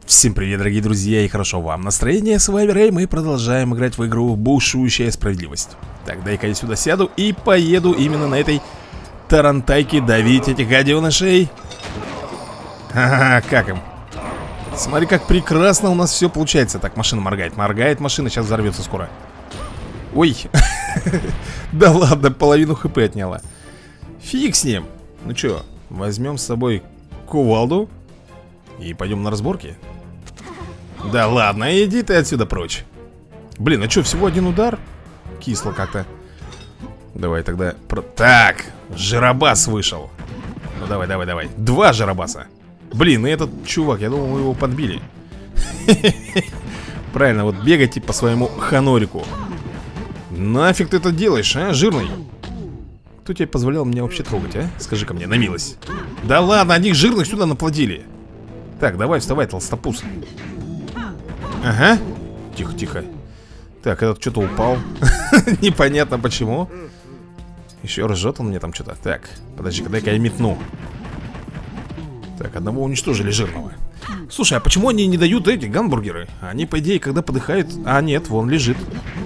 Всем привет, дорогие друзья, и хорошо вам настроение. С вами Рэй, мы продолжаем играть в игру Бушующая справедливость. Так, дай-ка я сюда сяду и поеду именно на этой тарантайке давить этих гаденышей. Ха-ха, как им? Смотри, как прекрасно у нас все получается. Так, машина моргает, моргает машина, сейчас взорвется скоро. Ой, да ладно, половину хп отняла. Фиг с ним. Ну чё, возьмем с собой кувалду и пойдем на разборки. Да ладно, иди ты отсюда прочь. Блин, а что, всего один удар? Кисло как-то. Давай тогда... Так, жиробас вышел. Ну давай, давай, давай. Два жиробаса. Блин, и этот чувак, я думал, мы его подбили. Правильно, вот бегайте по своему ханорику. Нафиг ты это делаешь, а, жирный? Кто тебе позволял меня вообще трогать, а? Скажи-ка мне, на милость. Да ладно, одних жирных сюда наплодили. Так, давай, вставай, толстопуз. Ага. Тихо, тихо. Так, этот что-то упал. Непонятно почему. Еще ржет он мне там что-то. Так, подожди-ка, дай-ка я метну. Так, одного уничтожили жирного. Слушай, а почему они не дают эти гамбургеры? Они, по идее, когда подыхают... А, нет, вон лежит.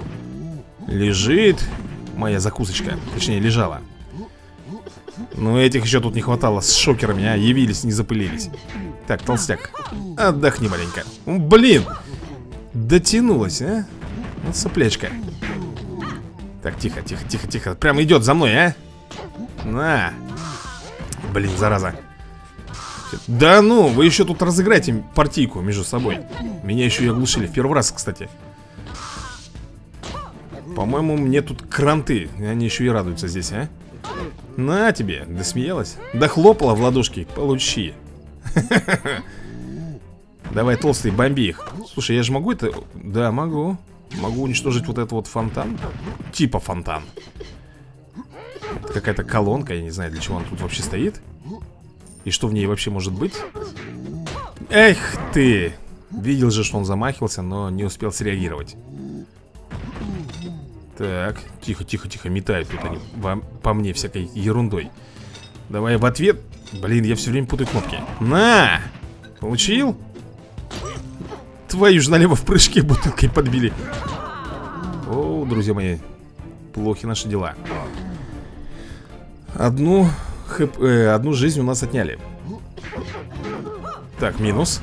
Лежит моя закусочка. Точнее, лежала. Ну, этих еще тут не хватало с шокерами, а, явились, не запылились. Так, толстяк, отдохни маленько. Блин, дотянулась, а? Вот соплячка. Так, тихо, тихо, тихо, тихо. Прям идет за мной, а? На. Блин, зараза. Да ну, вы еще тут разыграете партийку между собой. Меня еще и оглушили в первый раз, кстати. По-моему, мне тут кранты. Они еще и радуются здесь, а? На тебе, досмеялась? Да хлопала в ладошки, получи. Давай, толстый, бомби их. Слушай, я же могу это... Да, могу. Могу уничтожить вот этот вот фонтан. Типа фонтан. Какая-то колонка, я не знаю, для чего она тут вообще стоит. И что в ней вообще может быть. Эх ты. Видел же, что он замахивался, но не успел среагировать. Так, тихо, тихо, тихо, метают тут они по мне всякой ерундой. Давай в ответ. Блин, я все время путаю кнопки. На! Получил? Твою же налево в прыжке бутылкой подбили. О, друзья мои, плохи наши дела. Одну жизнь у нас отняли. Так, минус.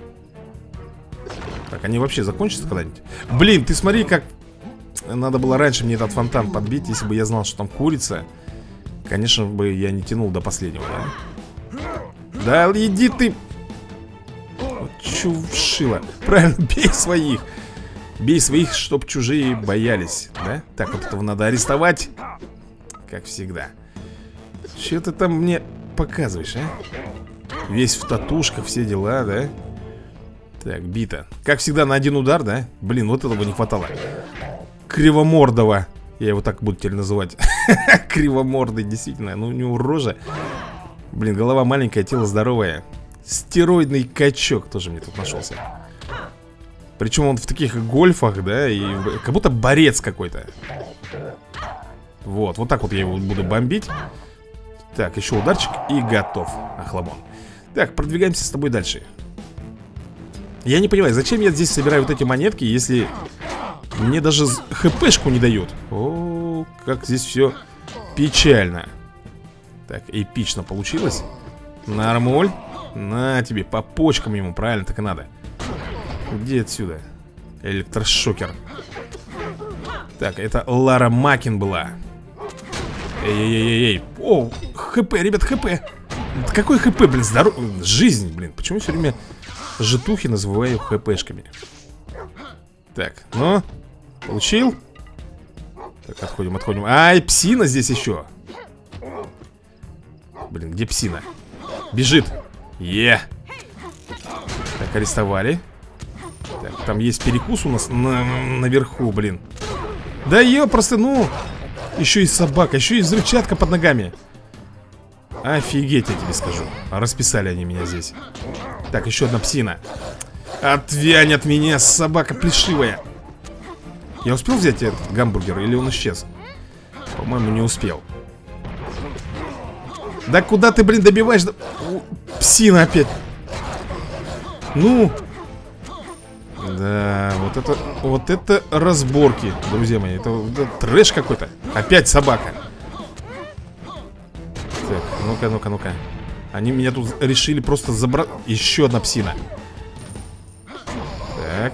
Так, они вообще закончатся когда-нибудь? Блин, ты смотри, как... Надо было раньше мне этот фонтан подбить. Если бы я знал, что там курица, конечно бы я не тянул до последнего, да? Да иди ты. Вот чувшила. Правильно, бей своих. Бей своих, чтоб чужие боялись, да? Так, вот этого надо арестовать. Как всегда. Че ты там мне показываешь, а? Весь в татушках, все дела, да? Так, бита. Как всегда, на один удар, да? Блин, вот этого не хватало. Кривомордого. Я его так буду теперь называть. Кривомордый, действительно. Ну, у него рожа. Блин, голова маленькая, тело здоровое. Стероидный качок тоже мне тут нашелся. Причем он в таких гольфах, да, и как будто борец какой-то. Вот так вот я его буду бомбить. Так, еще ударчик и готов. Охламон. Так, продвигаемся с тобой дальше. Я не понимаю, зачем я здесь собираю вот эти монетки, если... Мне даже хпшку не дают. О, как здесь все печально. Так, эпично получилось. Нормуль. На тебе, по почкам ему, правильно, так и надо. Где отсюда? Электрошокер. Так, это Лара Макин была. Эй-эй-эй-эй. О, хп, ребят, хп. Какой хп, блин, жизнь, блин. Почему все время житухи называю хпшками? Так, ну, получил. Так, отходим, отходим. Ай, псина здесь еще. Блин, где псина? Бежит. Так, арестовали. Так, там есть перекус у нас наверху, блин. Да ее просто, ну. Еще и собака, еще и взрывчатка под ногами. Офигеть, я тебе скажу. Расписали они меня здесь. Так, еще одна псина. Отвянь от меня, собака плешивая. Я успел взять этот гамбургер или он исчез? По-моему, не успел. Да куда ты, блин, добиваешь? Псина опять. Ну, Да, вот это разборки, друзья мои. Это трэш какой-то. Опять собака. Так, ну-ка, ну-ка, ну-ка. Они меня тут решили просто забрать. Еще одна псина. Так.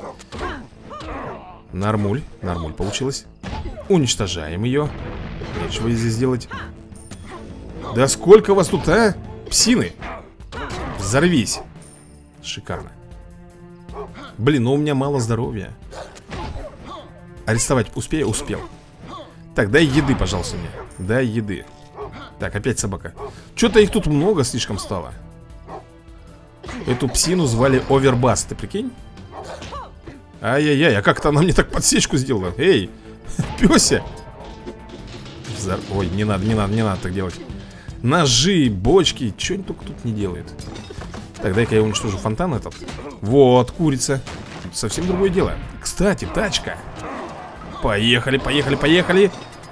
Нормуль, нормуль получилось. Уничтожаем ее. Нечего здесь делать. Да сколько вас тут, а? Псины. Взорвись. Шикарно. Блин, ну у меня мало здоровья. Арестовать успею? Успел. Так, дай еды, пожалуйста, мне. Дай еды. Так, опять собака. Что-то их тут много слишком стало. Эту псину звали Овербас, ты прикинь? Ай-яй-яй, а как-то она мне так подсечку сделала. Эй, пёся. Ой, не надо так делать. Ножи, бочки, что они только тут не делают. Так, дай-ка я уничтожу фонтан этот. Вот, курица. Тут совсем другое дело. Кстати, тачка. Поехали, поехали, поехали.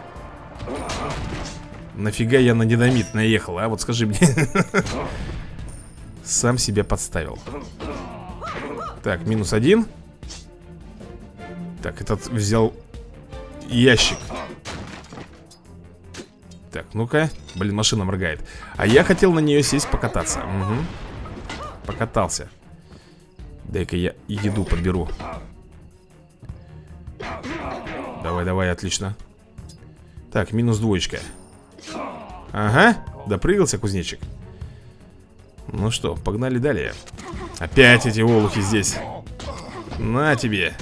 Нафига я на динамит наехал, а? Вот скажи мне. Сам себя подставил. Так, -1. Так, этот взял ящик. Так, ну-ка. Блин, машина моргает. А я хотел на нее сесть покататься. Угу. Покатался. Дай-ка я еду подберу. Давай, давай, отлично. Так, -2. Ага, допрыгался кузнечик. Ну что, погнали далее. Опять эти олухи здесь. На тебе.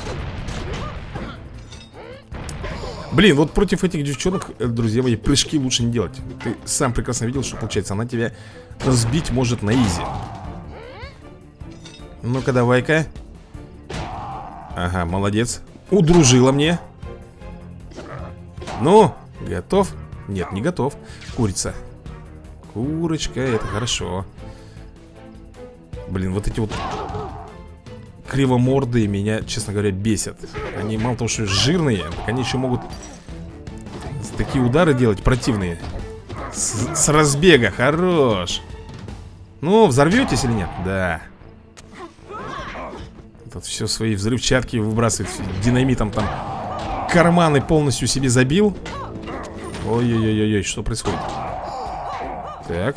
Блин, вот против этих девчонок, друзья мои, прыжки лучше не делать. Ты сам прекрасно видел, что получается. Она тебя сбить может на изи. Ну-ка, давай-ка. Ага, молодец. Удружила мне. Ну, готов? Нет, не готов. Курица. Курочка, это хорошо. Блин, вот эти вот кривомордые меня, честно говоря, бесят. Они мало того, что жирные, так они еще могут такие удары делать противные. С разбега, хорош. Ну, взорветесь или нет? Да. Тут все свои взрывчатки выбрасывает. Динамитом там карманы полностью себе забил. Ой-ой-ой-ой, что происходит? Так.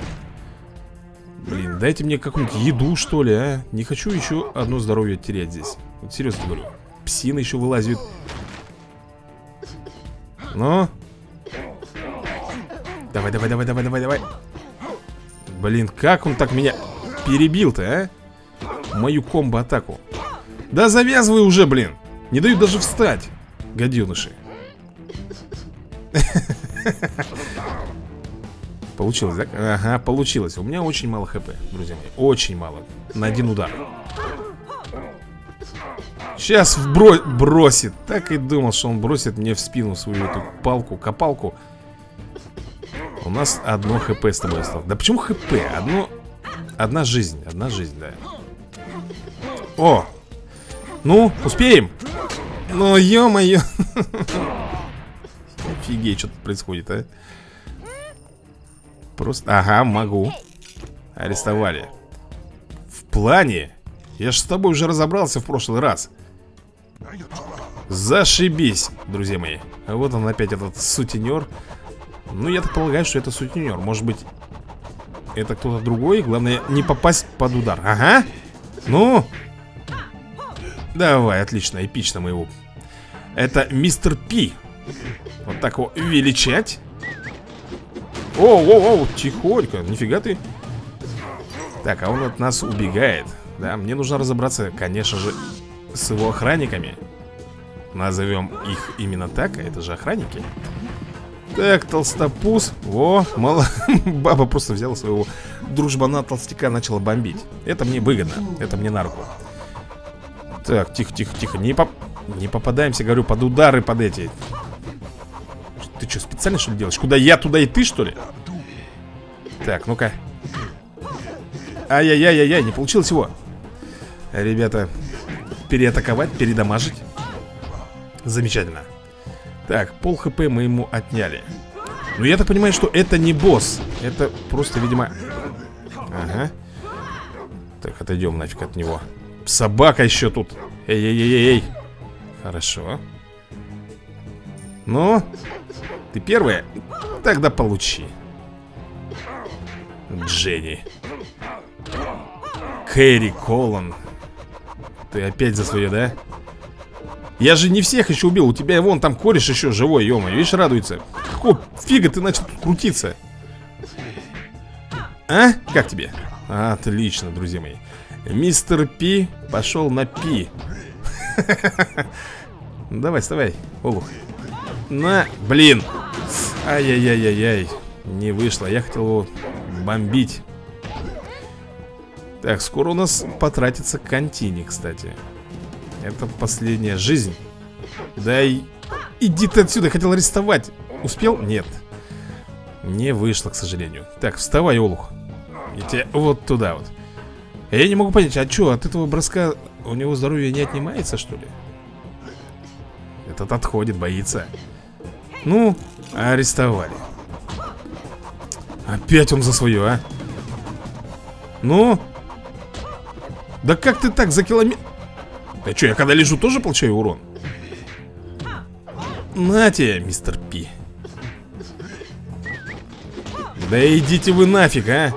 Блин, дайте мне какую-нибудь еду, что ли, а? Не хочу еще одно здоровье терять здесь. Вот серьезно говорю. Псины еще вылазят. Ну? Давай, давай, давай, давай, давай, давай. Блин, как он так меня перебил-то, а? Мою комбо-атаку. Да завязывай уже, блин. Не дают даже встать. Гаденыши. Получилось, да? Ага, получилось. У меня очень мало хп, друзья мои. Очень мало. На один удар. Сейчас бросит. Так и думал, что он бросит мне в спину свою эту палку, копалку. У нас одно хп с тобой осталось. Да почему хп? Одна жизнь, да. О! Ну, успеем? Ну, ё-моё. Офигеть, что тут происходит, а? Просто, ага, могу. Арестовали. В плане? Я ж с тобой уже разобрался в прошлый раз. Зашибись, друзья мои. А вот он опять, этот сутенер. Ну, я так полагаю, что это сутенер. Может быть, это кто-то другой. Главное, не попасть под удар. Ага. Ну. Давай, отлично, эпично мы его. Это мистер Пи. Вот так его величать. Оу, тихонько, нифига ты. Так, а он от нас убегает. Да, мне нужно разобраться, конечно же, с его охранниками. Назовем их именно так, а это же охранники. Так, толстопуз. Во, мало. Баба просто взяла своего дружбана-толстяка, начала бомбить. Это мне выгодно, это мне на руку. Так, тихо. Не попадаемся, говорю, под удары, под эти. Ты что, специально что ли делаешь? Куда я, туда и ты, что ли? Так, ну-ка. Ай-яй-яй-яй, не получилось его. Ребята, переатаковать, передамажить. Замечательно. Так, пол хп мы ему отняли. Ну, я так понимаю, что это не босс. Это просто, видимо... Ага. Так, отойдем нафиг от него. Собака еще тут. Эй-эй-эй-эй. Хорошо. Ну, ты первая? Тогда получи. Дженни. Кэрри Колон. Ты опять за свое, да? Я же не всех еще убил. У тебя вон там кореш еще живой, ё-моё. Видишь, радуется. Какого фига ты начал тут крутиться? А? Как тебе? Отлично, друзья мои. Мистер Пи пошел на Пи. Давай, вставай, олух. На, блин. Ай-яй-яй-яй-яй. Не вышло, я хотел его бомбить. Так, скоро у нас потратится контини, кстати. Это последняя жизнь. Дай. Иди ты отсюда, хотел арестовать. Успел? Нет. Не вышло, к сожалению. Так, вставай, олух. И тебе вот туда вот. Я не могу понять, а что, от этого броска у него здоровье не отнимается, что ли? Этот отходит, боится. Ну, арестовали. Опять он за свое, а? Ну? Да как ты так за километр? Да что, я когда лежу, тоже получаю урон? На тебе, мистер Пи. Да идите вы нафиг, а?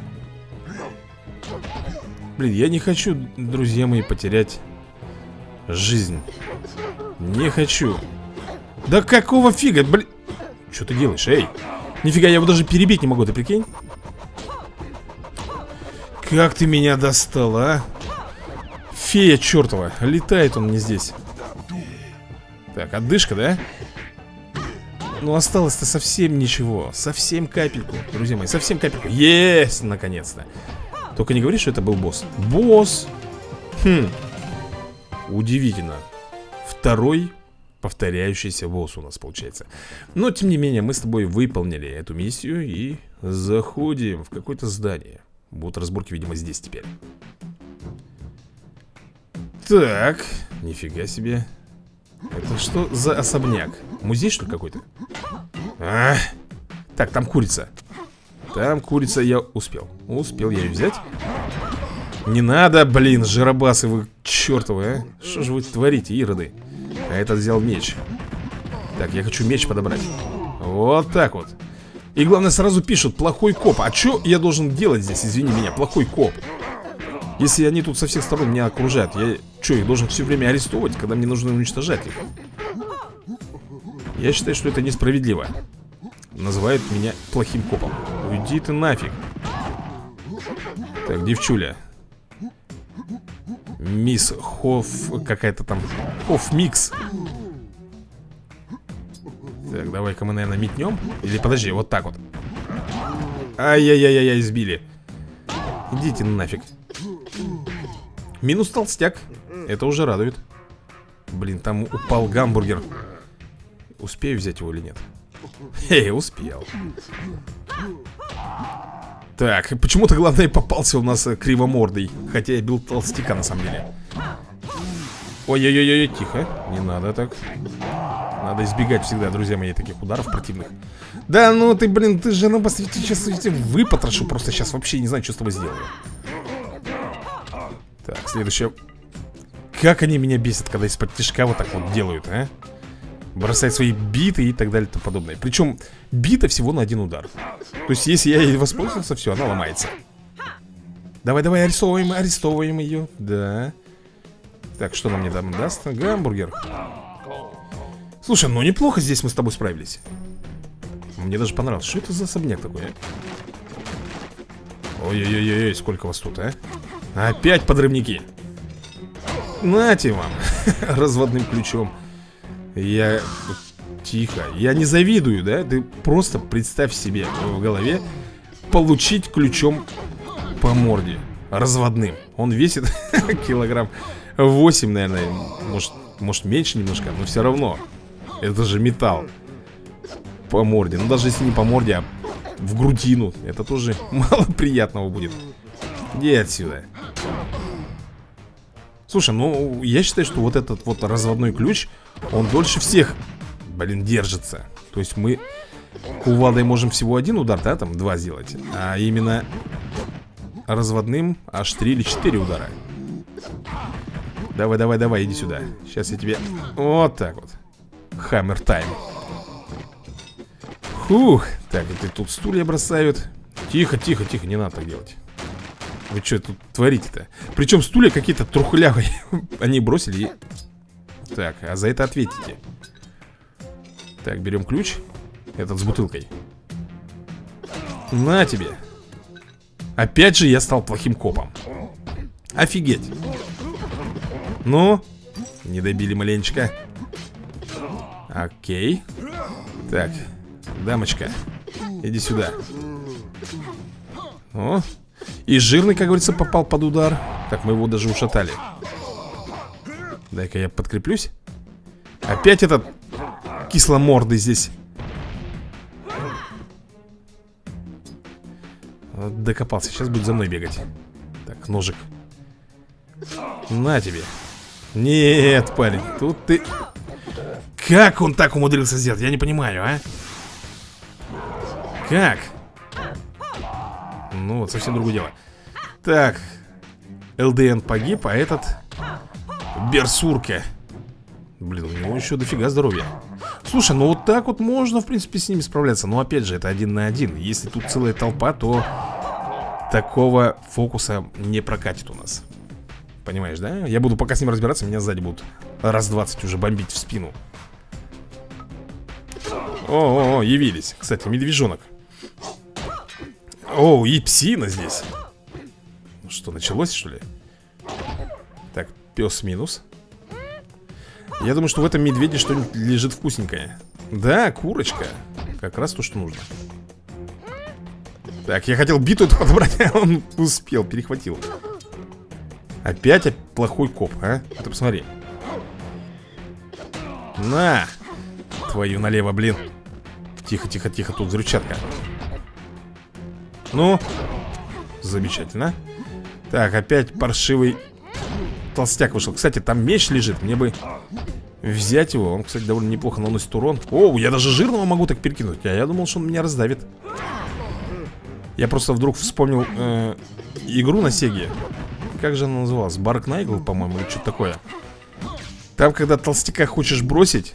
Блин, я не хочу, друзья мои, потерять жизнь. Не хочу. Да какого фига, блин? Что ты делаешь, эй? Нифига, я его даже перебить не могу, ты прикинь? Как ты меня достал, а? Фея чертова, летает он не здесь. Так, отдышка, да? Ну, осталось-то совсем ничего. Совсем капельку, друзья мои, совсем капельку. Есть, наконец-то. Только не говори, что это был босс. Босс. Хм. Удивительно. Второй повторяющийся босс у нас получается. Но, тем не менее, мы с тобой выполнили эту миссию и заходим в какое-то здание. Будут разборки, видимо, здесь теперь. Так, нифига себе. Это что за особняк? Музей, что ли, какой-то? Так, там курица. Там курица, я успел. Успел я ее взять. Не надо, блин, жиробасы вы чертовы, а. Что же вы творите, ироды? А этот взял меч. Так, я хочу меч подобрать. Вот так вот. И главное, сразу пишут, плохой коп. А что я должен делать здесь, извини меня, плохой коп? Если они тут со всех сторон меня окружают, я что, их должен все время арестовывать, когда мне нужно уничтожать их? Я считаю, что это несправедливо. Называют меня плохим копом. Уйди ты нафиг. Так, девчуля. Мисс Хофф... Какая-то там... Хофф Микс. Так, давай-ка мы, наверное, метнем. Или подожди, вот так вот. Ай-яй-яй-яй, сбили. Идите нафиг. Минус толстяк. Это уже радует. Блин, там упал гамбургер. Успею взять его или нет? Эй, успел. Так, почему-то, главное, попался у нас кривомордый. Хотя я бил толстяка, на самом деле. Ой-ой-ой-ой, тихо. Не надо так. Надо избегать всегда, друзья мои, таких ударов противных. Да, ну ты, блин, ты же, ну, посмотрите, сейчас выпотрошу. Просто сейчас вообще не знаю, что с тобой сделаю. Так, следующее. Как они меня бесят, когда из-под тишка вот так вот делают, а? Бросать свои биты и так далее и тому подобное. Причем бита всего на один удар. То есть если я ей воспользовался, все, она ломается. Давай-давай, арестовываем ее. Да. Так, что нам мне там даст? Гамбургер. Слушай, ну неплохо здесь мы с тобой справились. Мне даже понравилось. Что это за особняк такой, а? Ой-ой-ой-ой, сколько вас тут, а? Опять подрывники. Нате вам. Разводным ключом. Я... Тихо. Я не завидую, да? Ты просто представь себе в голове получить ключом по морде. Разводным. Он весит килограмм 8, наверное. Может меньше немножко, но все равно. Это же металл. По морде. Ну даже если не по морде, а в грудину. Это тоже мало приятного будет. Иди отсюда. Слушай, ну я считаю, что вот этот вот разводной ключ, он дольше всех, блин, держится. То есть мы кувалдой можем всего один удар, да, там 2 сделать. А именно разводным аж 3 или 4 удара. Давай, давай, давай, иди сюда. Сейчас я тебе... Вот так вот. Хаммер тайм. Фух. Так, это тут стулья бросают. Тихо, тихо, тихо, не надо так делать. Вы что тут творите-то? Причем стулья какие-то трухлявые. Они бросили и... Так, а за это ответите. Так, берем ключ. Этот с бутылкой. На тебе. Опять же я стал плохим копом. Офигеть. Ну, не добили маленечко. Окей. Так, дамочка, иди сюда. О, и жирный, как говорится, попал под удар. Так, мы его даже ушатали. Дай-ка я подкреплюсь. Опять этот кисломордый здесь. Докопался, сейчас будет за мной бегать. Так, ножик. На тебе. Нет, парень, тут ты... Как он так умудрился сделать? Я не понимаю, а? Как? Ну, вот совсем другое дело. Так, ЛДН погиб, а этот... Берсурка. Блин, у него еще дофига здоровья. Слушай, ну вот так вот можно, в принципе, с ними справляться. Но опять же, это 1 на 1. Если тут целая толпа, то такого фокуса не прокатит у нас. Понимаешь, да? Я буду пока с ним разбираться, меня сзади будут раз 20 уже бомбить в спину. О, явились. Кстати, медвежонок. О, и псина здесь. Ну что, началось, что ли? Так, пес минус. Я думаю, что в этом медведе что-нибудь лежит вкусненькое. Да, курочка. Как раз то, что нужно. Так, я хотел биту эту подобрать, а он успел, перехватил. Опять плохой коп, а? Ты посмотри. На! Твою налево, блин. Тихо, тихо, тихо, тут взрывчатка. Ну, замечательно. Так, опять паршивый толстяк вышел. Кстати, там меч лежит, мне бы взять его. Он, кстати, довольно неплохо наносит урон. О, я даже жирного могу так перекинуть. А я думал, что он меня раздавит. Я просто вдруг вспомнил игру на Сеге. Как же она называлась? Барк Найгл, по-моему, или что-то такое. Там, когда толстяка хочешь бросить,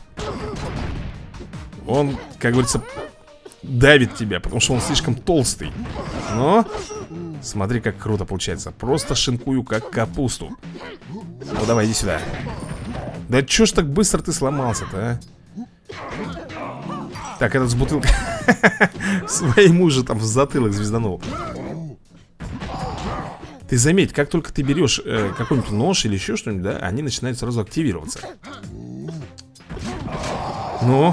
он, как говорится, давит тебя, потому что он слишком толстый. Но смотри, как круто получается. Просто шинкую, как капусту. Ну, давай, иди сюда. Да чё ж так быстро ты сломался-то, а? Так, этот с бутылкой своему же там в затылок звезданул. Ты заметь, как только ты берешь какой-нибудь нож или еще что-нибудь, да, они начинают сразу активироваться. Ну.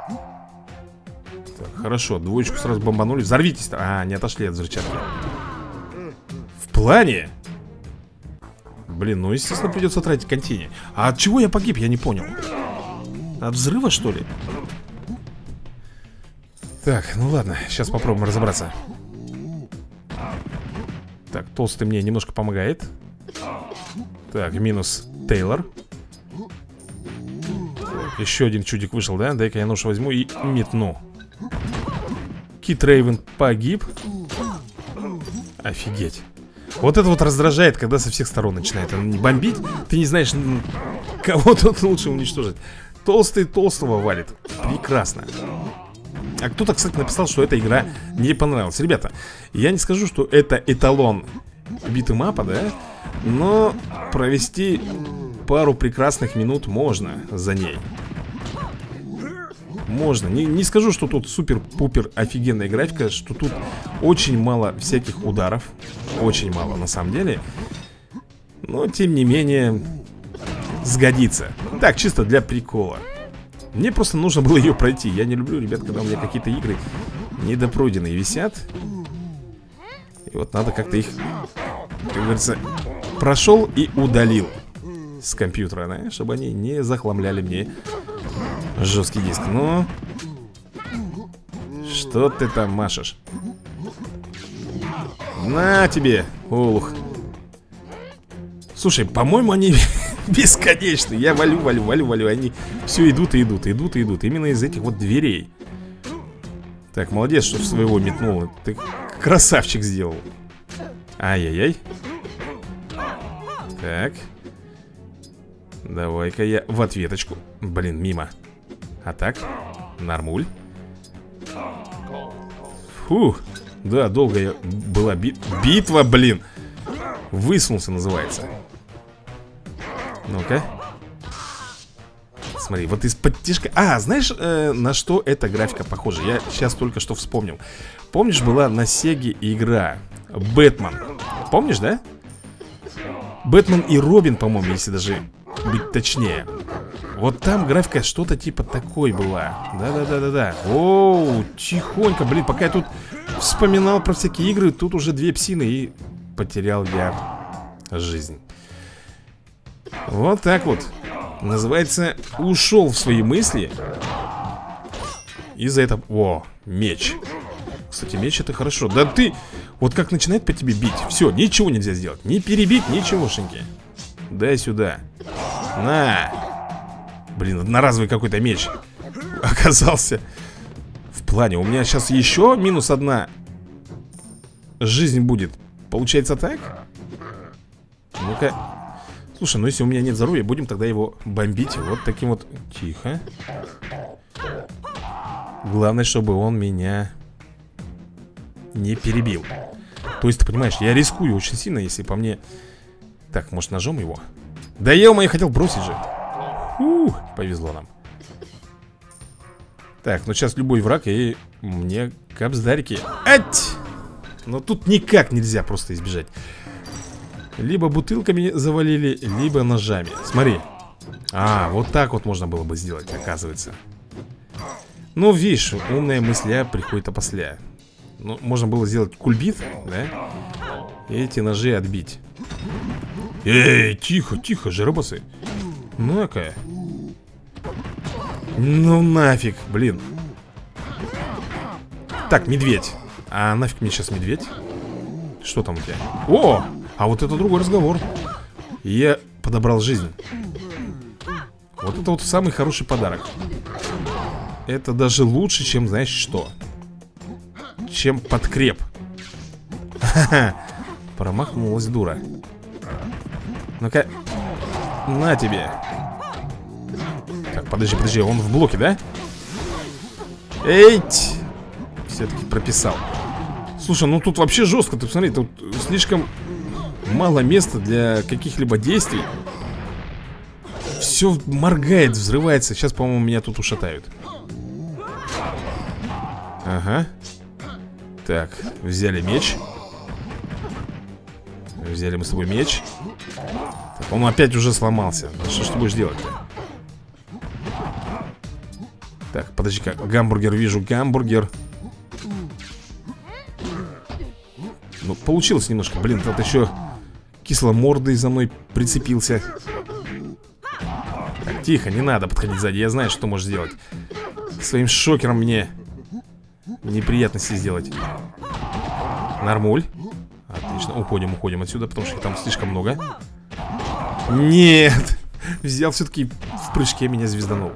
Так, хорошо, двоечку сразу бомбанули. Взорвитесь. А, не отошли от взрывчатки. В плане? Блин, ну естественно придется тратить контини. А от чего я погиб, я не понял. От взрыва, что ли? Так, ну ладно, сейчас попробуем разобраться. Так, толстый мне немножко помогает. Так, минус Тейлор. Так, еще один чудик вышел, да? Дай-ка я нож возьму и метну. Кит Рейвен погиб. Офигеть. Вот это вот раздражает, когда со всех сторон начинает бомбить. Ты не знаешь, кого тут лучше уничтожить. Толстый толстого валит. Прекрасно. А кто-то, кстати, написал, что эта игра не понравилась. Ребята, я не скажу, что это эталон битэмапа, да? Но провести пару прекрасных минут можно за ней. Можно. Не скажу, что тут супер-пупер офигенная графика, что тут очень мало всяких ударов. Очень мало, на самом деле. Но, тем не менее, сгодится. Так, чисто для прикола. Мне просто нужно было ее пройти. Я не люблю, ребят, когда у меня какие-то игры недопройденные висят. И вот надо как-то их, как говорится, прошел и удалил с компьютера, да? Чтобы они не захламляли мне жесткий диск. Ну, что ты там машешь? На тебе, олух. Слушай, по-моему, они бесконечны. Я валю. Они все идут и идут. Именно из этих вот дверей. Так, молодец, что своего метнул. Ты красавчик сделал. Ай-яй-яй. Так. Давай-ка я в ответочку. Блин, мимо. А так, нормуль. Фух. Да, долгая была битва, блин. Высунулся, называется. Ну-ка. Смотри, вот из-под тишка. А, знаешь, на что эта графика похожа? Я сейчас только что вспомнил. Помнишь, была на Сеге игра Бэтмен? Помнишь, да? Бэтмен и Робин, по-моему, если даже быть точнее. Вот там графика что-то типа такой была. Да-да-да-да-да. Оу, тихонько, блин, пока я тут вспоминал про всякие игры, тут уже две псины и потерял я жизнь. Вот так вот. Называется, ушел в свои мысли. Из-за этого... О, меч. Кстати, меч это хорошо. Да ты... Вот как начинает по тебе бить. Все, ничего нельзя сделать. Не перебить, ничегошеньки. Дай сюда. На. Блин, одноразовый какой-то меч оказался. В плане, у меня сейчас еще минус одна жизнь будет. Получается так? Ну-ка. Слушай, ну если у меня нет здоровья, будем тогда его бомбить вот таким вот. Тихо. Главное, чтобы он меня не перебил. То есть, ты понимаешь, я рискую очень сильно, если по мне... Так, может ножом его? Да ё-моё, хотел бросить же. Фух, повезло нам. Так, ну сейчас любой враг и мне капсдарики. Ать! Но тут никак нельзя просто избежать. Либо бутылками завалили, либо ножами. Смотри. А, вот так вот можно было бы сделать, оказывается. Ну, видишь, умная мысля приходит опосля. Ну, можно было сделать кульбит, да? И эти ножи отбить. Эй, тихо, тихо, жиробасы. Ну-ка. Ну нафиг, блин. Так, медведь. А нафиг мне сейчас медведь? Что там у тебя? О! А вот это другой разговор. Я подобрал жизнь. Вот это вот самый хороший подарок. Это даже лучше, чем, знаешь что? Чем подкреп. Ха-ха. Промахнулась дура. Ну-ка. На тебе. Так, подожди, он в блоке, да? Эйть. Все-таки прописал. Слушай, ну тут вообще жестко. Ты посмотри, тут слишком мало места для каких-либо действий. Все моргает, взрывается. Сейчас, по-моему, меня тут ушатают. Ага. Так, взяли меч. Взяли мы с тобой меч. Так, он опять уже сломался. Что ж ты будешь делать-то? Так, подожди-ка, гамбургер, вижу, гамбургер. Ну, получилось немножко. Блин, тут еще кисломордый за мной прицепился. Так, тихо, не надо подходить сзади. Я знаю, что можешь сделать. Своим шокером мне неприятности сделать. Нормуль. Отлично, уходим отсюда, потому что их там слишком много. Нет. Взял все-таки в прыжке, меня звезданул.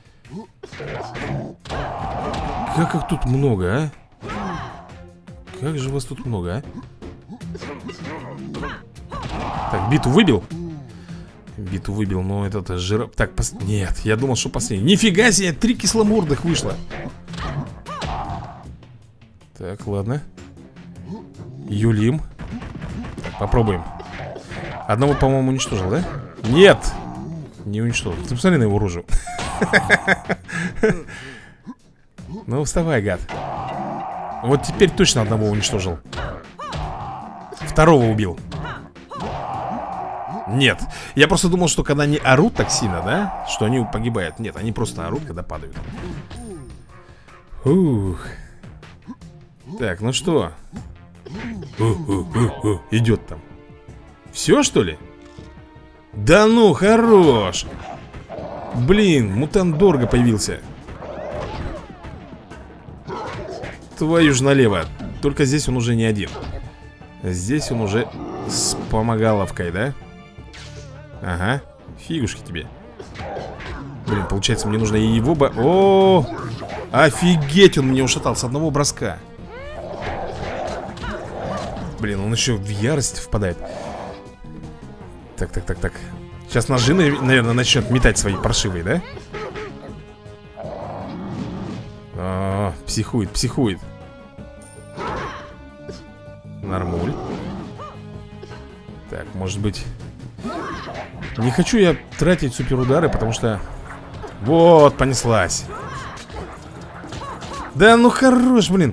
Как их тут много, а? Как же вас тут много, а? Так, биту выбил? Биту выбил, но этот жир... Так, нет, я думал, что последний. Нифига себе, 3 кисломордых вышло. Так, ладно. Юлим. Так, попробуем. Одного, по-моему, уничтожил, да? Нет! Не уничтожил. Ты посмотри на его рожу. Ну, вставай, гад. Вот теперь точно одного уничтожил. Второго убил. Нет. Я просто думал, что когда они орут так сильно, да, что они погибают. Нет, они просто орут, когда падают. Ух. Так, ну что? Идет там. Все, что ли? Да ну, хорош. Блин, мутант Дорго появился. Твою ж налево. Только здесь он уже не один. Здесь он уже с помогаловкой, да? Ага, фигушки тебе. Блин, получается, мне нужно и его бы... О, офигеть, он меня ушатал с одного броска. Блин, он еще в ярость впадает. Так. Сейчас ножи, наверное, начнет метать свои паршивые, да? Психует, психует. Нормуль. Так, может быть... Не хочу я тратить суперудары, потому что... Вот, понеслась. Да ну хорош, блин.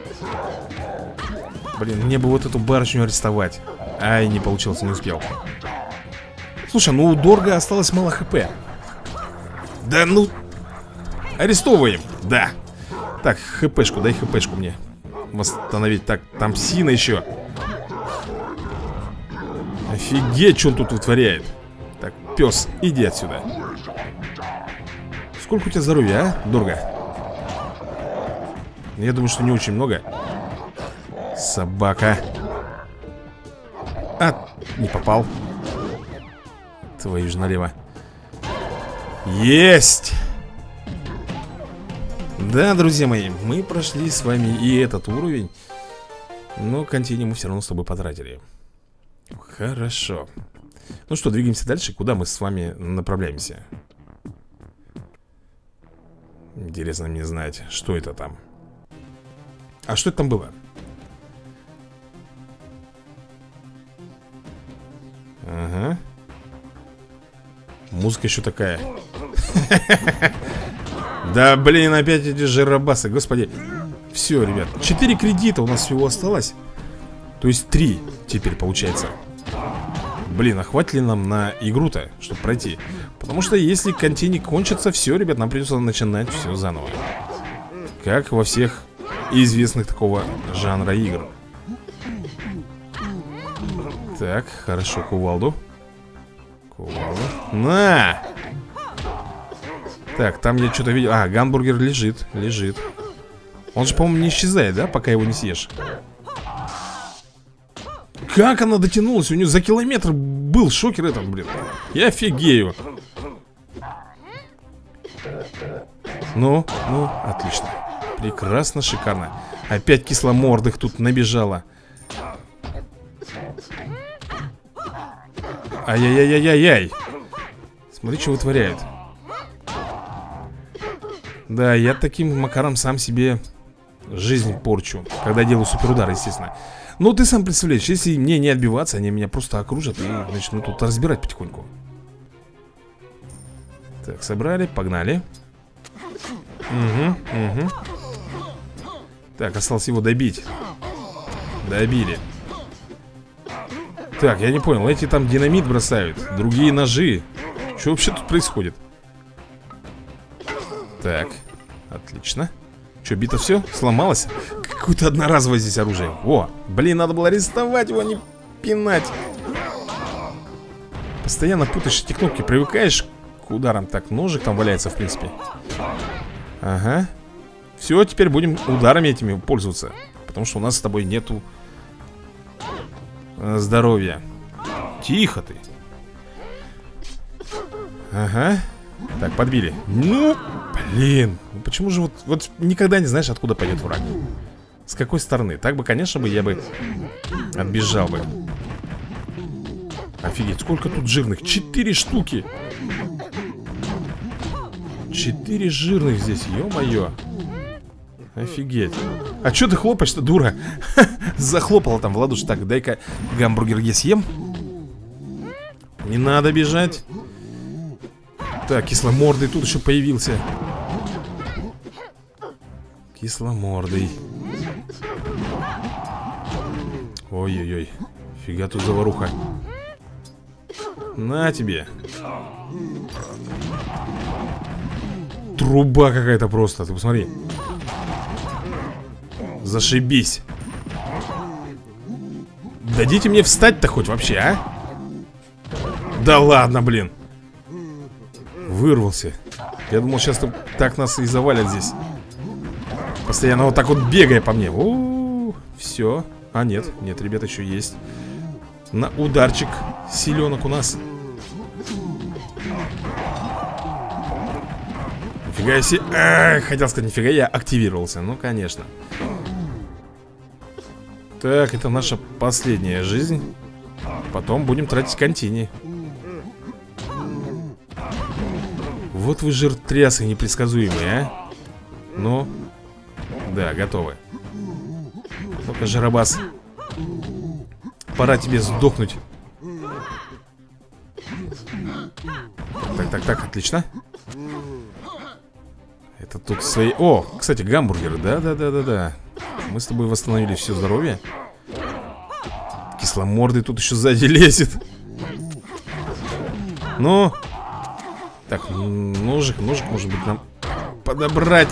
Блин, мне бы вот эту барышню арестовать. Ай, не получилось, не успел. Слушай, ну у Дорга осталось мало хп. Да ну... Арестовываем, да. Так, хпшку, дай хпшку мне восстановить. Так, там Сина еще. Офигеть, что он тут вытворяет. Так, пес, иди отсюда. Сколько у тебя здоровья, а, Дорга? Я думаю, что не очень много. Собака. А, не попал. Твою же налево. Есть! Да, друзья мои, мы прошли с вами и этот уровень. Но континуум мы все равно с тобой потратили. Хорошо. Ну что, двигаемся дальше. Куда мы с вами направляемся? Интересно мне знать, что это там. А что это там было? Ага. Музыка еще такая. Да блин, опять эти жиробасы, господи. Все, ребят, 4 кредита у нас всего осталось. То есть 3 теперь получается. Блин, а хватит ли нам на игру-то, чтобы пройти? Потому что если континент кончится, все, ребят, нам придется начинать все заново. Как во всех известных такого жанра игр. Так, хорошо, кувалду. Кувалду. На! Так, там я что-то видел. А, гамбургер лежит, лежит. Он же, по-моему, не исчезает, да, пока его не съешь. Как она дотянулась? У нее за километр был шокер этот, блин. Я офигею. Ну, отлично. Прекрасно, шикарно. Опять кисломордых тут набежало. Ай-яй-яй-яй-яй. Смотри, что вытворяет. Да, я таким макаром сам себе жизнь порчу, когда делаю суперудар, естественно. Ну, ты сам представляешь, если мне не отбиваться, они меня просто окружат и начнут тут разбирать потихоньку. Так, собрали, погнали. Угу. Так, осталось его добить. Добили. Так, я не понял, эти там динамит бросают, другие ножи. Что вообще тут происходит? Так, отлично. Что, бита все? Сломалось? Какое-то одноразовое здесь оружие. О, блин, надо было арестовать его, а не пинать. Постоянно путаешь эти кнопки, привыкаешь к ударам. Так, ножик там валяется, в принципе. Ага. Все, теперь будем ударами этими пользоваться. Потому что у нас с тобой нету здоровья. Тихо ты. Ага. Так, подбили. Ну, блин. Почему же вот никогда не знаешь, откуда пойдет враг? С какой стороны? Так бы, конечно, я бы отбежал бы. Офигеть, сколько тут жирных? 4 штуки. 4 жирных здесь, ё-моё. Офигеть. А чё ты хлопаешь-то, дура? Захлопала там в ладоши. Так, дай-ка гамбургер я съем. Не надо бежать. Так, кисломордый тут еще появился. Кисломордый. Ой-ой-ой. Фига тут заваруха. На тебе. Труба какая-то просто, ты посмотри. Зашибись. Дадите мне встать-то хоть вообще, а? Да ладно, блин. Вырвался. Я думал, сейчас так нас и завалят здесь. Постоянно вот так вот бегая по мне. Все. А нет, нет, ребята, еще есть. На ударчик силенок у нас. Нифига себе. Хотел сказать, нифига, я активировался. Ну, конечно. Так, это наша последняя жизнь. Потом будем тратить контини. Вот вы жиртрясы непредсказуемые, а. Ну, да, готовы. Ну-ка, Жиробас, пора тебе сдохнуть. Так, отлично. Это тут свои... О, кстати, гамбургеры, да. Мы с тобой восстановили все здоровье. Кисломордый тут еще сзади лезет. Ну. Так, ножик, может быть, нам подобрать.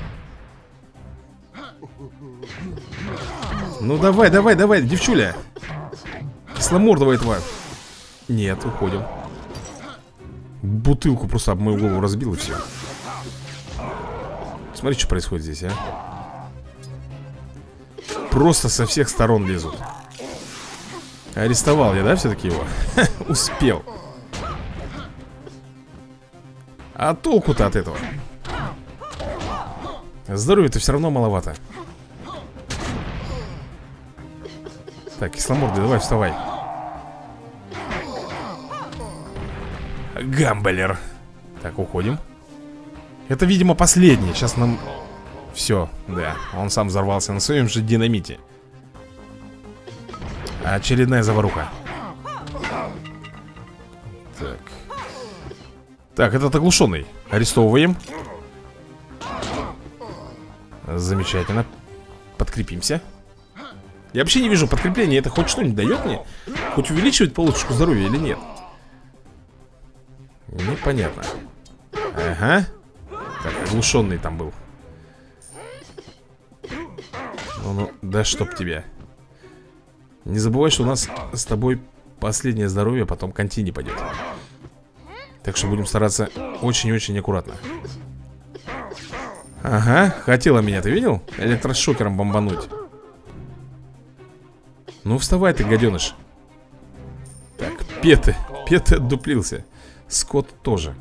Ну давай, девчуля. Кисломордого этого. Нет, уходим. Бутылку просто об мою голову разбил и все. Смотри, что происходит здесь, а. Просто со всех сторон лезут. Арестовал я, да, все-таки его? Успел. А толку-то от этого? Здоровья-то все равно маловато. Так, кисломордый, давай, вставай. Гамблер. Так, уходим. Это, видимо, последний. Сейчас нам... Все, да, он сам взорвался на своем же динамите. Очередная заваруха. Так, этот оглушенный. Арестовываем. Замечательно. Подкрепимся. Я вообще не вижу подкрепления. Это хоть что-нибудь дает мне? Хоть увеличивает полосочку здоровья или нет? Непонятно. Ага. Так, оглушенный там был. Ну, да чтоб тебя. Не забывай, что у нас с тобой последнее здоровье, потом контини пойдет. Так что будем стараться очень-очень аккуратно. Ага, хотела меня, ты видел? Электрошокером бомбануть. Ну вставай ты, гаденыш. Так, Петы отдуплился. Скотт тоже.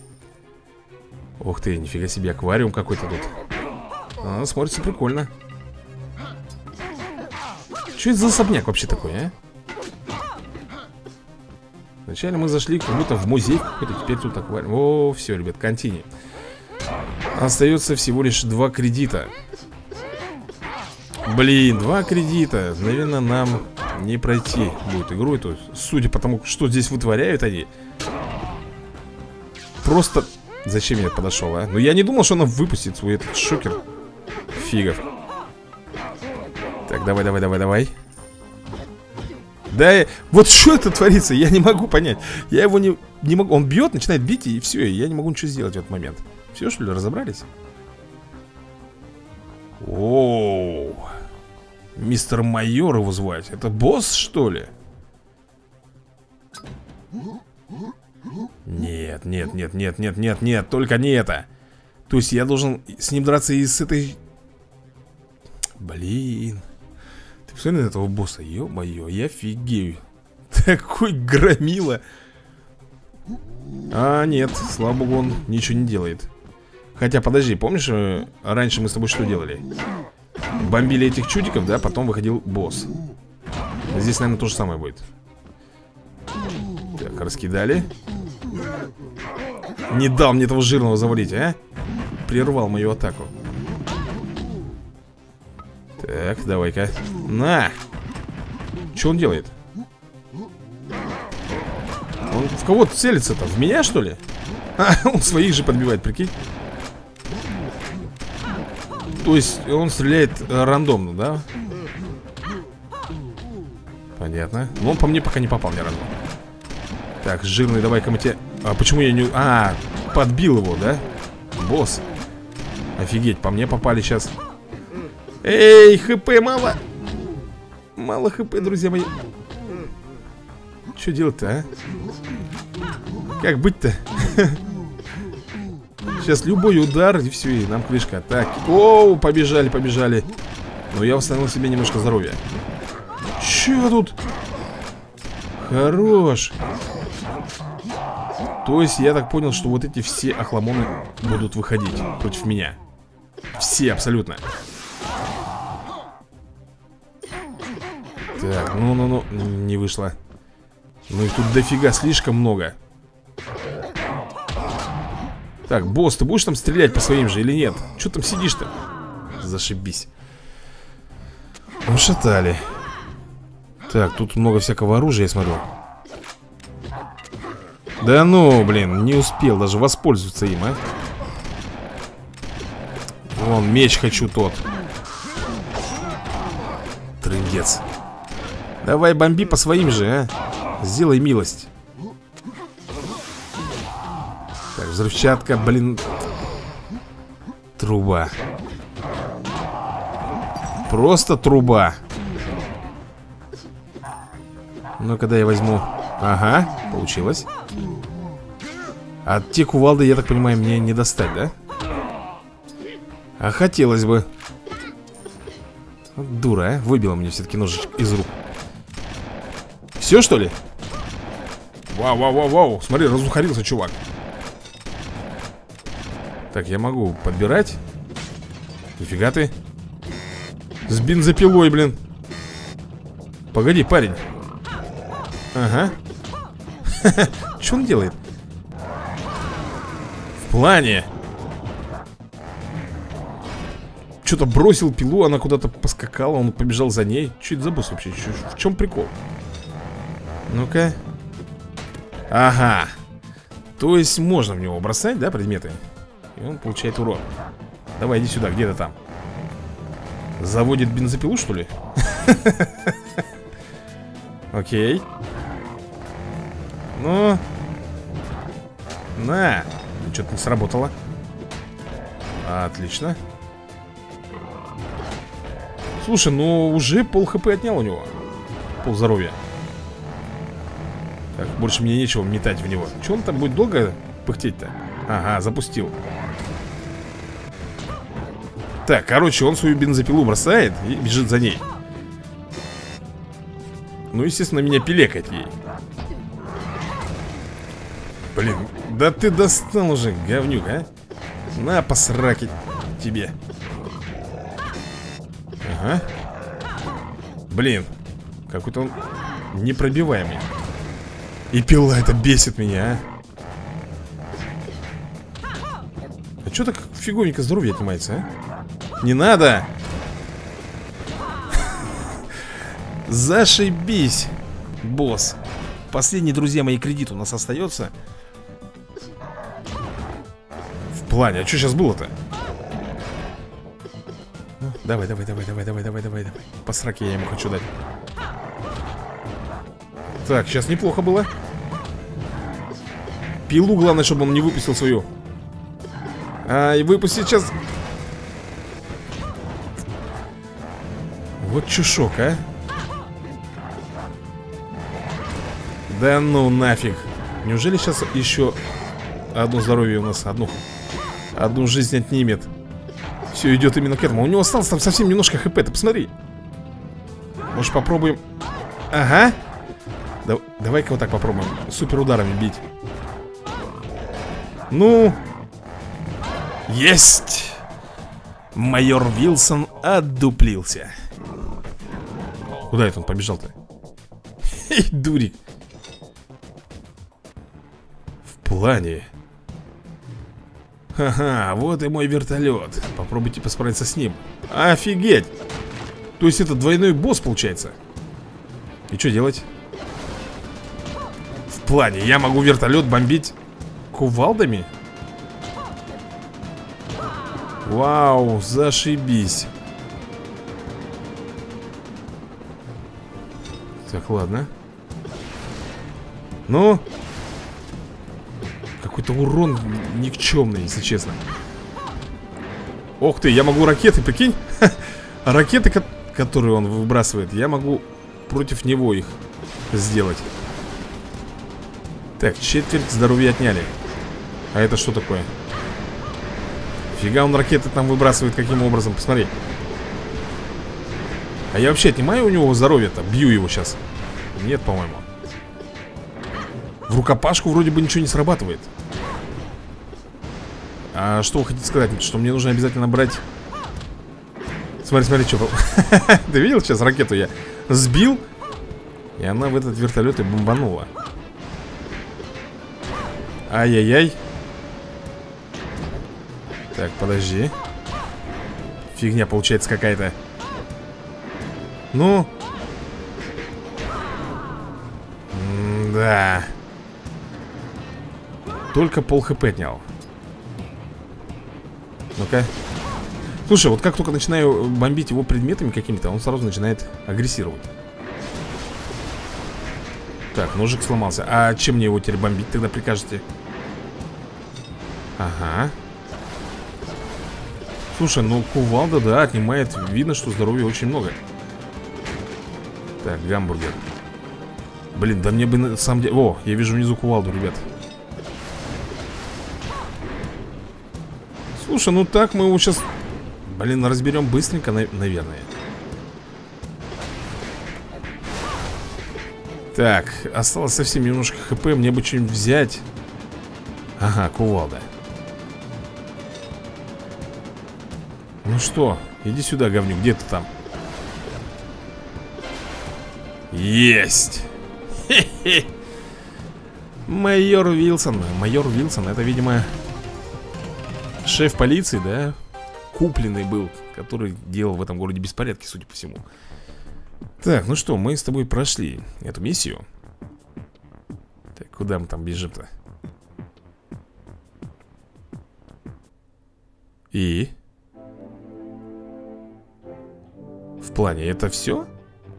Ух ты, нифига себе, аквариум какой-то тут. Смотрится прикольно. Что это за особняк вообще такой, а? Вначале мы зашли как будто в музей какой-то, теперь тут аквариум. О, все, ребят, контини. Остается всего лишь 2 кредита. Блин, 2 кредита. Наверное, нам не пройти будет игру эту. Судя по тому, что здесь вытворяют они. Просто... Зачем я подошел, а? Ну я не думал, что она выпустит свой этот шокер. Фигов. Так, давай. Да, вот что это творится, я не могу понять. Я его не могу, он бьет, начинает бить, и все, и я не могу ничего сделать в этот момент. Все, что ли, разобрались? Оу. Мистер Майор его звать. Это босс, что ли? Нет, только не это. То есть я должен с ним драться и с этой... Блин. Ты посмотри на этого босса, ё-моё, я офигею. Такой громила. А, нет, слава богу, он ничего не делает. Хотя, подожди, помнишь, раньше мы с тобой что делали? Бомбили этих чудиков, да, потом выходил босс. Здесь, наверное, то же самое будет. Так, раскидали. Не дал мне этого жирного завалить, а? Прервал мою атаку. Так, давай-ка. На! Что он делает? Он в кого целится-то? В меня, что ли? А, он своих же подбивает, прикинь. То есть он стреляет рандомно, да? Понятно. Но он по мне пока не попал ни разу. Так, жирный, давай-ка мы тебе... А почему я не... А, подбил его, да? Босс. Офигеть, по мне попали сейчас. Эй, хп мало. Мало хп, друзья мои. Что делать-то, а? Как быть-то? Сейчас любой удар, и все, и нам крышка. Так, оу, побежали. Но я восстановил себе немножко здоровья. Че тут? Хорош. То есть я так понял, что вот эти все охламоны будут выходить против меня. Все абсолютно. Так, ну, не вышло. Ну их тут дофига, слишком много. Так, босс, ты будешь там стрелять по своим же или нет? Че там сидишь-то? Зашибись. Ушатали. Так, тут много всякого оружия, я смотрю. Да ну, блин, не успел даже воспользоваться им, а. Вон, меч хочу тот. Трындец. Давай бомби по своим же, а. Сделай милость. Так, взрывчатка, блин. Труба. Просто труба. Ну-ка, дай я возьму. Ага, получилось. А те кувалды, я так понимаю, мне не достать, да? А хотелось бы. Вот дура, а. Выбила мне все-таки ножичек из рук. Все, что ли? Вау. Смотри, разухарился чувак. Так, я могу подбирать. Нифига ты. С бензопилой, блин. Погоди, парень. Ага. Что он делает? В плане. Что-то бросил пилу, она куда-то поскакала, он побежал за ней. Что это за босс вообще? В чем прикол? Ну-ка. Ага. То есть можно в него бросать, да, предметы? И он получает урон. Давай, иди сюда, где ты там? Заводит бензопилу, что ли? Окей. Ну. На. Что-то не сработало. Отлично. Слушай, ну уже пол хп отнял у него. Пол здоровья. Так, больше мне нечего метать в него. Че он там будет долго пыхтеть-то? Ага, запустил. Так, короче, он свою бензопилу бросает и бежит за ней. Ну, естественно, меня пилекать ей. Блин, да ты достал уже, говнюк, а? На, посраки тебе. Ага. Блин, какой-то он непробиваемый. И пила это бесит меня, а чё так фиговенько здоровье отнимается, а? Не надо! Зашибись, босс. Последний, друзья мои, кредит у нас остается. В плане, а что сейчас было-то? Ну, давай. По сраке я ему хочу дать. Так, сейчас неплохо было. Пилу, главное, чтобы он не выпустил свою. И выпустить сейчас. Вот чушок, а. Да ну нафиг. Неужели сейчас еще одно здоровье у нас, одну жизнь отнимет? Все идет именно к этому. У него осталось там совсем немножко хп, ты посмотри. Может попробуем. Ага. Давай-ка вот так попробуем. Супер ударами бить. Ну. Есть. Майор Вилсон отдуплился. Куда это он побежал-то? Эй, дурик. В плане. Ха-ха, вот и мой вертолет. Попробуйте посправиться с ним. Офигеть. То есть это двойной босс получается. И что делать? В плане, я могу вертолет бомбить кувалдами? Вау, зашибись. Так, ладно. Ну. Какой-то урон никчемный, если честно. Ох ты, я могу ракеты, прикинь. Ракеты, которые он выбрасывает, я могу против него их сделать. Так, четверть здоровья отняли. А это что такое? Фига он ракеты там выбрасывает, каким образом, посмотри. А я вообще отнимаю у него здоровье-то? Бью его сейчас. Нет, по-моему. В рукопашку вроде бы ничего не срабатывает. А что вы хотите сказать? Что мне нужно обязательно брать... Смотри, что... Ты видел сейчас ракету я сбил? И она в этот вертолет и бомбанула. Ай-яй-яй. Так, подожди. Фигня получается какая-то. Ну. Да. Только пол хп отнял. Ну-ка. Слушай, вот как только начинаю бомбить его предметами какими-то, он сразу начинает агрессировать. Так, ножик сломался. А чем мне его теперь бомбить тогда прикажете? Ага. Слушай, ну кувалда, да, отнимает. Видно, что здоровья очень много. Так, гамбургер. Блин, да мне бы на самом деле... О, я вижу внизу кувалду, ребят. Слушай, ну так мы его сейчас... Блин, разберем быстренько, наверное. Так, осталось совсем немножко хп. Мне бы что-нибудь взять. Ага, кувалда. Ну что, иди сюда, говнюк, где ты там? Есть! Хе-хе! Майор Вилсон. Майор Вилсон, это, видимо, шеф полиции, да? Купленный был, который делал в этом городе беспорядки, судя по всему. Так, ну что, мы с тобой прошли эту миссию. Так, куда мы там бежим-то? И? В плане, это все?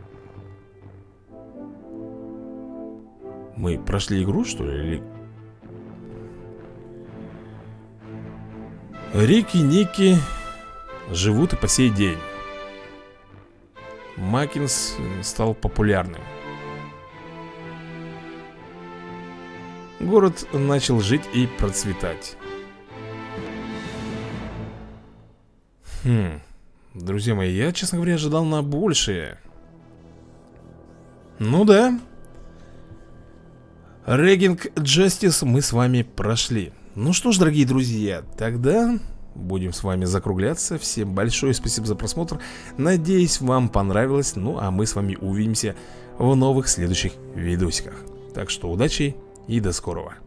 Мы прошли игру, что ли? Или... Рики, Ники живут и по сей день. Макинс стал популярным. Город начал жить и процветать. Друзья мои, я, честно говоря, ожидал на большее. Ну да. Регинг Джастис мы с вами прошли. Ну что ж, дорогие друзья, тогда будем с вами закругляться. Всем большое спасибо за просмотр. Надеюсь, вам понравилось. Ну а мы с вами увидимся в новых следующих видосиках. Так что удачи и до скорого.